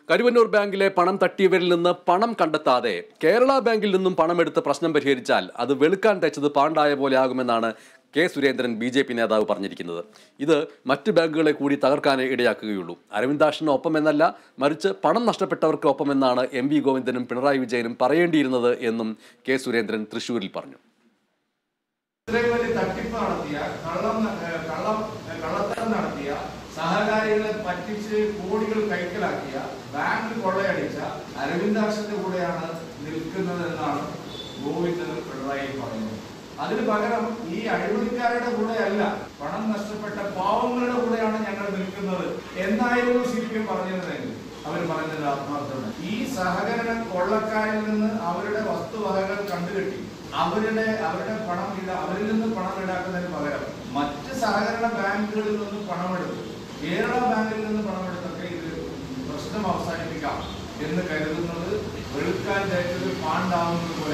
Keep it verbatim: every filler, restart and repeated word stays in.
കരുവന്നൂർ ബാങ്കിലെ പണം തട്ടിയവരിൽ നിന്ന് പണം കണ്ടെത്താതെ കേരള ബാങ്കിൽ നിന്നും പണമെടുത്ത് പ്രശ്നം പരിഹരിച്ചാൽ അത് വെളുക്കാൻ തയ്ച്ചത് പാണ്ടായ പോലെ ആകുമെന്നാണ് K Surendran B J P നേതാവ് പറഞ്ഞിരിക്കുന്നത്. ഇത് മറ്റ് ബാങ്കുകളെ കൂടി തകർക്കാനേ ഇടയാക്കുകയുള്ളൂ. അരവിന്ദാക്ഷന് ഒപ്പമെന്നല്ല, മറിച്ച് പണം നഷ്ടപ്പെട്ടവർക്ക് ഒപ്പമെന്നാണ് എം വി ഗോവിന്ദനും പിണറായി വിജയനും പറയേണ്ടിയിരുന്നത് എന്നും കെ സുരേന്ദ്രൻ തൃശ്ശൂരിൽ പറഞ്ഞു. സഹകാരികളെ പറ്റിച്ച് കോടികൾ കൈക്കലാക്കിയ, ബാങ്ക് കൊള്ളയടിച്ച അരവിന്ദാക്ഷന്റെ കൂടെയാണ് നിൽക്കുന്നത് എന്നാണ് ഗോവിന്ദനും പിണറായി പറയുന്നത്. അതിന് പകരം ഈ അഴിമതിക്കാരുടെ കൂടെയല്ല, പണം നഷ്ടപ്പെട്ട പാവങ്ങളുടെ കൂടെയാണ് ഞങ്ങൾ നിൽക്കുന്നത് എന്നായിരുന്നു ശരിക്കും പറഞ്ഞിരുന്നെങ്കിൽ അവർ പറഞ്ഞത് ആത്മാർത്ഥമാണ്. ഈ സഹകരണ കൊള്ളക്കാരിൽ നിന്ന് അവരുടെ വസ്തുവകകൾ കണ്ടുകെട്ടി അവരുടെ അവരുടെ പണം ഇട അവരിൽ നിന്ന് പണം ഈടാക്കുന്നതിന് പകരം മറ്റ് സഹകരണ ബാങ്കുകളിൽ നിന്ന് പണമെടുത്തു, കേരള ബാങ്കിൽ നിന്ന് പണമെടുത്തൊക്കെ ഇത് പ്രശ്നം അവസാനിപ്പിക്കാം എന്ന് കരുതുന്നത് വെളുക്കാൻ തയ്ച്ചത് പാണ്ടാവുന്നത്